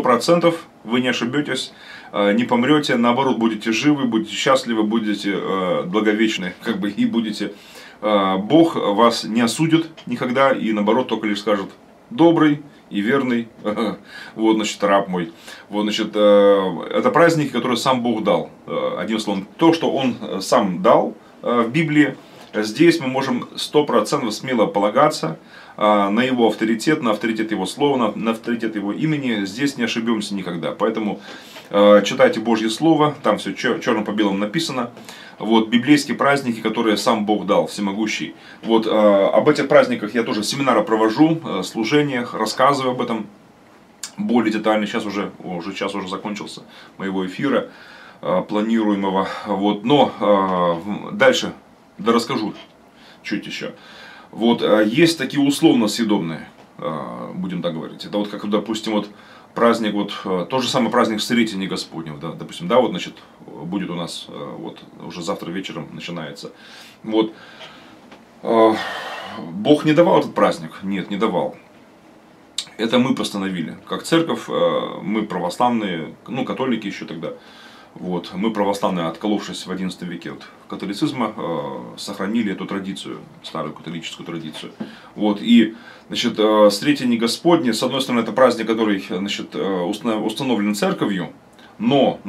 100% вы не ошибетесь, не помрете, наоборот, будете живы, будете счастливы, будете благовечны, как бы, и будете... Бог вас не осудит никогда, и наоборот, только лишь скажет: добрый и верный, вот, значит, раб мой. Вот, значит, это праздники, которые сам Бог дал. Одним словом, то, что Он сам дал в Библии, здесь мы можем 100% смело полагаться на Его авторитет, на авторитет Его слова, на авторитет Его имени. Здесь не ошибемся никогда. Поэтому читайте Божье Слово, там все черным по белому написано. Вот, библейские праздники, которые сам Бог дал, всемогущий. Вот, об этих праздниках я тоже семинары провожу, служениях, рассказываю об этом более детально. Сейчас час уже закончился моего эфира планируемого. Вот, но дальше расскажу чуть еще. Вот, есть такие условно съедобные, будем так говорить. Это вот как, допустим, вот праздник, вот тот же самый праздник Встретения Господнего, да, допустим, да, вот, значит, будет у нас, вот, уже завтра вечером начинается. Вот, Бог не давал этот праздник? Нет, не давал. Это мы постановили. Как церковь, мы православные, ну, католики еще тогда. Вот, мы православные, отколовшись в XI веке от католицизма, сохранили эту традицию, старую католическую традицию. Вот, и, значит, Встретение Господне, с одной стороны, это праздник, который, значит, установлен церковью, но,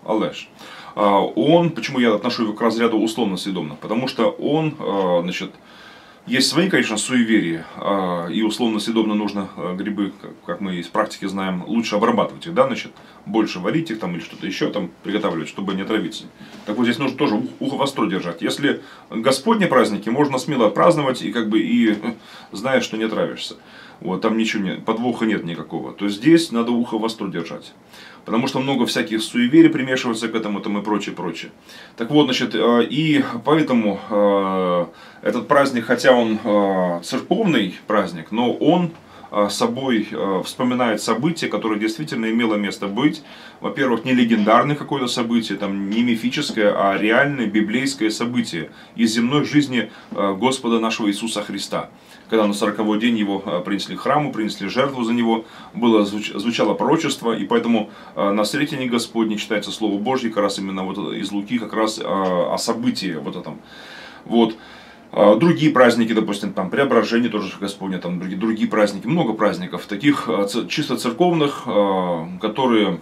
он, почему я отношу его к разряду условно-съедобных, потому что он, значит, есть свои, конечно, суеверия, и условно-съедобно нужно грибы, как мы из практики знаем, лучше обрабатывать их, да, значит, больше варить их там или что-то еще там приготавливать, чтобы не отравиться. Так вот, здесь нужно тоже ухо востро держать. Если Господни праздники, можно смело праздновать и как бы и зная, что не отравишься. Вот, там ничего нет, подвоха нет никакого. То есть здесь надо ухо востро держать. Потому что много всяких суеверий примешивается к этому там, и прочее, прочее. Так вот, значит, и поэтому этот праздник, хотя он церковный праздник, но он собой вспоминает событие, которое действительно имело место быть. Во-первых, не легендарное какое-то событие, там, не мифическое, а реальное библейское событие из земной жизни Господа нашего Иисуса Христа. Когда на 40-й день его принесли к храму, принесли жертву за него, звучало пророчество, и поэтому на Встретении Господне читается Слово Божье, как раз именно вот из Луки, как раз о событии вот этом. Вот. Другие праздники, допустим, там Преображение тоже Господне, там другие праздники, много праздников, таких чисто церковных, которые,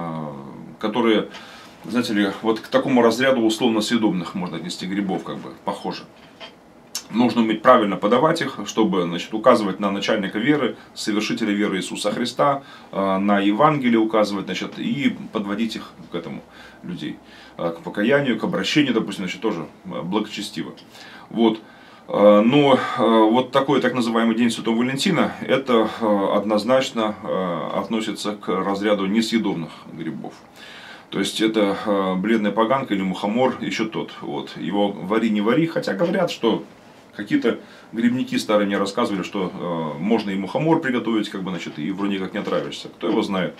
знаете ли, вот к такому разряду условно-съедобных можно отнести грибов, как бы, похоже. Нужно уметь правильно подавать их, чтобы, значит, указывать на начальника веры, совершителя веры Иисуса Христа, на Евангелие указывать, значит, и подводить их к этому людей, к покаянию, к обращению, допустим, значит, тоже благочестиво. Вот. Но вот такой так называемый День Святого Валентина, это однозначно относится к разряду несъедобных грибов. То есть это бледная поганка или мухомор, еще тот. Вот. Его вари не вари, хотя говорят, что какие-то грибники старые мне рассказывали, что можно и мухомор приготовить, как бы, значит, и вроде как не отравишься. Кто его знает.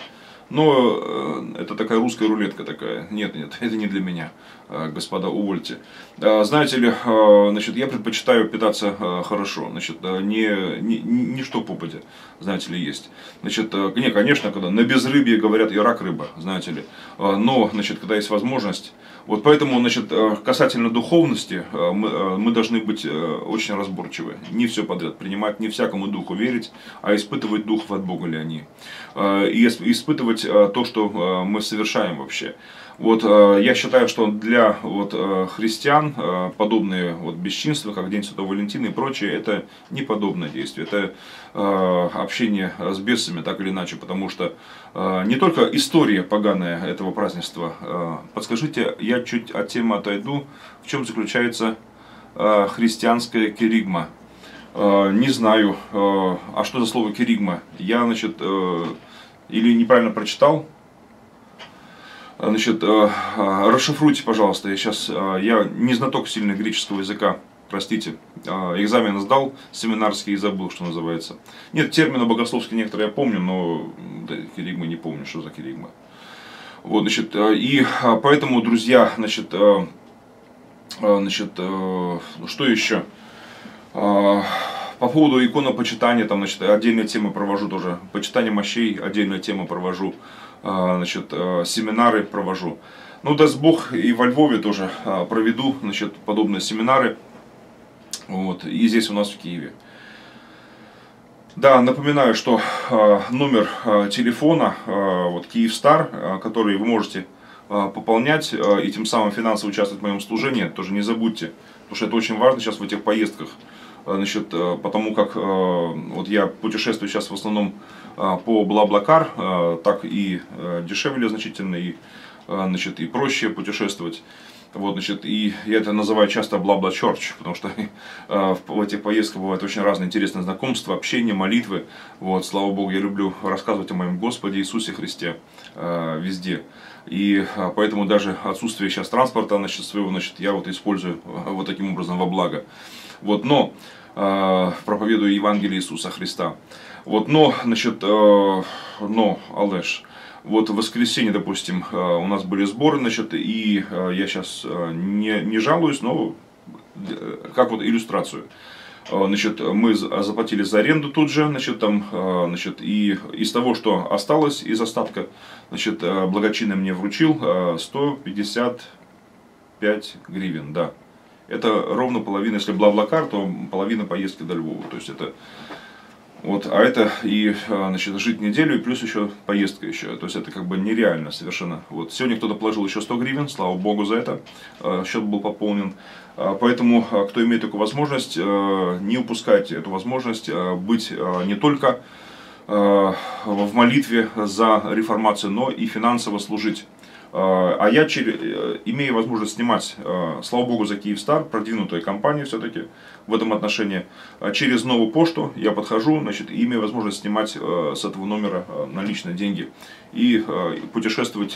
Но это такая русская рулетка такая. Нет, это не для меня, господа, увольте. Знаете ли, значит, я предпочитаю питаться хорошо, значит, не что попадя, знаете ли, есть. Значит, не, конечно, когда на безрыбье говорят и рак рыба, знаете ли, но, значит, когда есть возможность. Вот поэтому, значит, касательно духовности, мы должны быть очень разборчивы. Не все подряд принимать, не всякому духу верить, а испытывать духов, от Бога ли они. И испытывать то, что мы совершаем вообще. Вот, я считаю, что для вот, христиан подобные вот, бесчинства, как День Святого Валентина и прочее, это не подобное действие. Это общение с бесами, так или иначе. Потому что не только история поганая этого празднества. Подскажите, я чуть от темы отойду. В чем заключается христианская керигма? Не знаю. А что за слово керигма? Я, значит, или неправильно прочитал. Значит, расшифруйте, пожалуйста. Я не знаток сильно греческого языка, простите. Экзамен сдал семинарский и забыл, что называется. Нет, термины богословские некоторые я помню, но керигма не помню, что за керигма. Вот, значит, и поэтому, друзья, значит, что еще? По поводу иконопочитания, там, значит, отдельные темы провожу тоже. Почитание мощей, отдельную тему провожу. Значит, семинары провожу. Ну, даст Бог, и во Львове тоже проведу, значит, подобные семинары. Вот, и здесь у нас в Киеве. Да, напоминаю, что номер телефона, вот, Киевстар, который вы можете пополнять и тем самым финансово участвовать в моем служении, тоже не забудьте, потому что это очень важно сейчас в этих поездках. Значит, потому как вот я путешествую сейчас в основном по BlaBlaCar, так и дешевле значительно, и, значит, и проще путешествовать. Вот, значит, и я это называю часто BlaBlaChurch, потому что в этих поездках бывают очень разные интересные знакомства, общение, молитвы. Вот, слава Богу, я люблю рассказывать о моем Господе Иисусе Христе везде. И поэтому даже отсутствие сейчас транспорта, значит, своего, значит, я вот использую вот таким образом во благо. Вот, но проповедую Евангелие Иисуса Христа. Вот, но, значит, Алеш. Вот в воскресенье, допустим, у нас были сборы, значит, и я сейчас не жалуюсь, но как вот иллюстрацию. Значит, мы заплатили за аренду тут же, значит, там, значит, и из того, что осталось из остатка, значит, благочинный мне вручил 155 гривен, да. Это ровно половина, если BlaBlaCar, то половина поездки до Львова, то есть это... Вот, а это и, значит, жить неделю, и плюс еще поездка еще. То есть это как бы нереально совершенно. Вот. Сегодня кто-то положил еще 100 гривен, слава Богу за это. Счет был пополнен. Поэтому, кто имеет такую возможность, не упускайте эту возможность быть не только в молитве за реформацию, но и финансово служить. А я, имея возможность снимать, слава Богу, за Киевстар, продвинутая компания все-таки в этом отношении, через новую почту я подхожу, значит, и имею возможность снимать с этого номера наличные деньги и путешествовать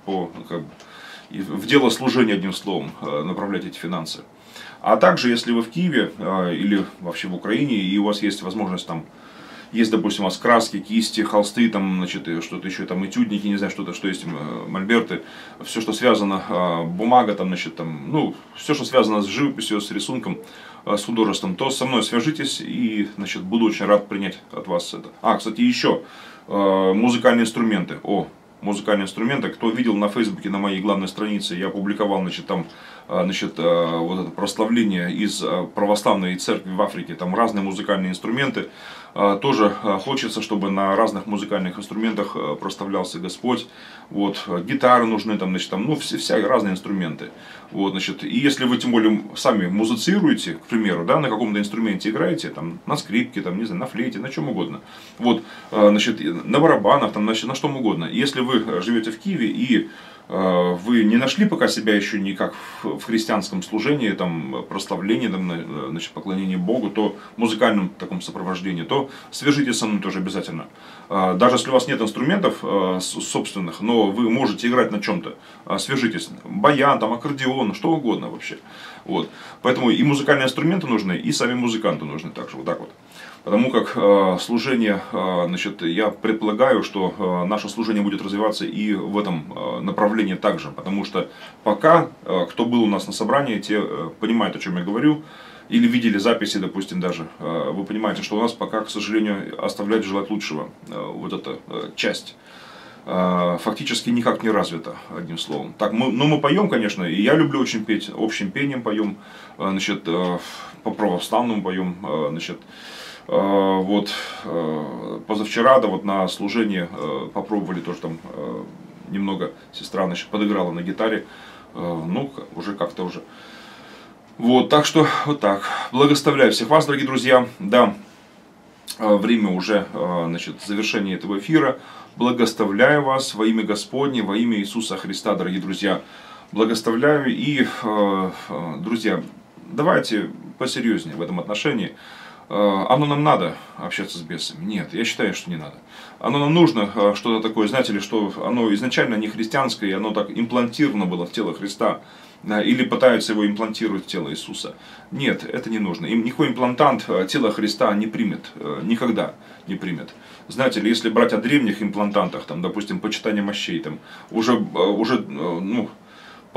в дело служения, одним словом, направлять эти финансы. А также, если вы в Киеве или вообще в Украине, и у вас есть возможность там, есть, допустим, у вас краски, кисти, холсты, там, значит, что-то еще, там, этюдники, не знаю, что-то, что есть, мольберты, все, что связано, бумага, там, значит, там, ну, все, что связано с живописью, с рисунком, с художеством, то со мной свяжитесь, и, значит, буду очень рад принять от вас это. Кстати, еще музыкальные инструменты. Музыкальные инструменты. Кто видел на Фейсбуке, на моей главной странице, я опубликовал, значит, там, значит, вот это прославление из православной церкви в Африке, там разные музыкальные инструменты. Тоже хочется, чтобы на разных музыкальных инструментах прославлялся Господь. Вот, гитары нужны, там, значит, там, ну, все разные инструменты. Вот, значит, и если вы, тем более, сами музицируете, к примеру, да, на каком-то инструменте играете, там, на скрипке, там, не знаю, на флейте, на чем угодно. Вот, значит, на барабанах, там, значит, на чем угодно. Если вы живете в Киеве и вы не нашли пока себя еще никак в христианском служении, там, прославлении, там, значит, поклонении Богу, то в музыкальном таком сопровождении, то свяжитесь со мной тоже обязательно. Даже если у вас нет инструментов собственных, но вы можете играть на чем-то, свяжитесь. Баян, там, аккордеон, что угодно вообще. Вот. Поэтому и музыкальные инструменты нужны, и сами музыканты нужны также, вот так вот. Потому как служение, значит, я предполагаю, что наше служение будет развиваться и в этом направлении также. Потому что пока, кто был у нас на собрании, те понимают, о чем я говорю, или видели записи, допустим, даже, вы понимаете, что у нас пока, к сожалению, оставляет желать лучшего вот эта часть. Фактически никак не развита, одним словом. Так, мы поем, конечно, и я люблю очень петь, общим пением поем, значит, по православному поем, значит. Вот, позавчера, да, вот на служении попробовали тоже там немного, сестра, значит, подыграла на гитаре, ну, уже как-то уже. Вот, так что, вот так. Благословляю всех вас, дорогие друзья. Да, время уже, значит, завершения этого эфира. Благословляю вас во имя Господне, во имя Иисуса Христа, дорогие друзья. Благословляю и, друзья, давайте посерьезнее в этом отношении. Оно нам надо общаться с бесами? Нет, я считаю, что не надо. Оно нам нужно что-то такое, знаете ли, что оно изначально не христианское, оно так имплантировано было в тело Христа. Или пытаются его имплантировать в тело Иисуса. Нет, это не нужно. Им никакой имплантант тела Христа не примет, никогда не примет. Знаете ли, если брать о древних имплантантах, там, допустим, почитание мощей, там, уже ну,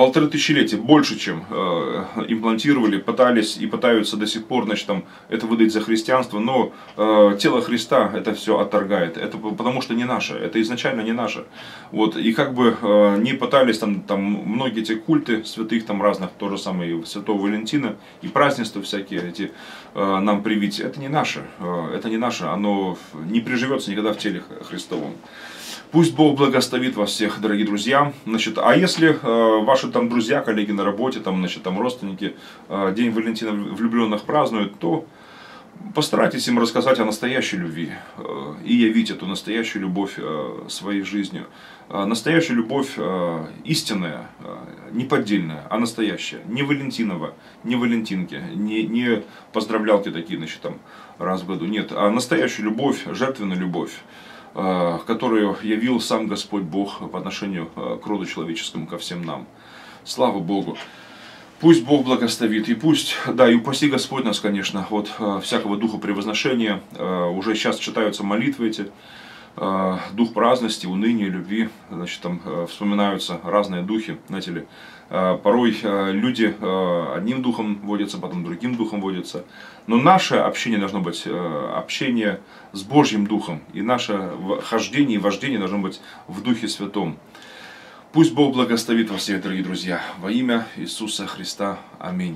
полторы тысячелетия, больше, чем имплантировали, пытались и пытаются до сих пор, значит, там, это выдать за христианство, но тело Христа это все отторгает. Это потому что не наше, это изначально не наше. Вот, и как бы не пытались там многие эти культы святых там разных, то же самое и Святого Валентина, и празднества всякие эти нам привить, это не наше, оно не приживется никогда в теле Христовом. Пусть Бог благословит вас всех, дорогие друзья. Значит, а если ваши там друзья, коллеги на работе, там, значит, там родственники День Валентина влюбленных празднуют, то постарайтесь им рассказать о настоящей любви и явить эту настоящую любовь своей жизнью. Настоящая любовь истинная, не поддельная, а настоящая. Не Валентинова, не Валентинки, не поздравлялки такие, значит, там, раз в году. Нет, а настоящая любовь, жертвенная любовь, которую явил сам Господь Бог по отношению к роду человеческому, ко всем нам. Слава Богу! Пусть Бог благословит, и пусть, да, и упаси Господь нас, конечно, от всякого духа превозношения. Уже сейчас читаются молитвы эти, дух праздности, уныния, любви, значит, там вспоминаются разные духи, знаете ли. Порой люди одним духом водятся, потом другим духом водятся. Но наше общение должно быть общение с Божьим Духом. И наше хождение и вождение должно быть в Духе Святом. Пусть Бог благословит вас всех, дорогие друзья. Во имя Иисуса Христа. Аминь.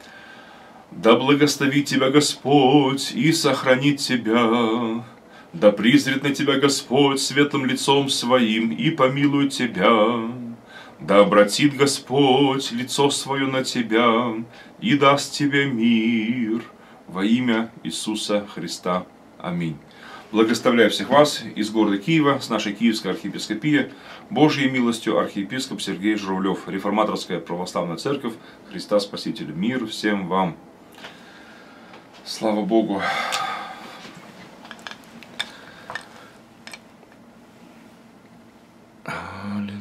Да благословит тебя Господь и сохранит тебя. Да призрит на тебя Господь светлым лицом своим и помилует тебя. Да обратит Господь лицо свое на тебя и даст тебе мир. Во имя Иисуса Христа. Аминь. Благословляю всех вас из города Киева, с нашей Киевской архиепископии, Божьей милостью архиепископ Сергей Журавлев, Реформаторская православная церковь, Христа Спаситель. Мир всем вам. Слава Богу. Аллилуйя.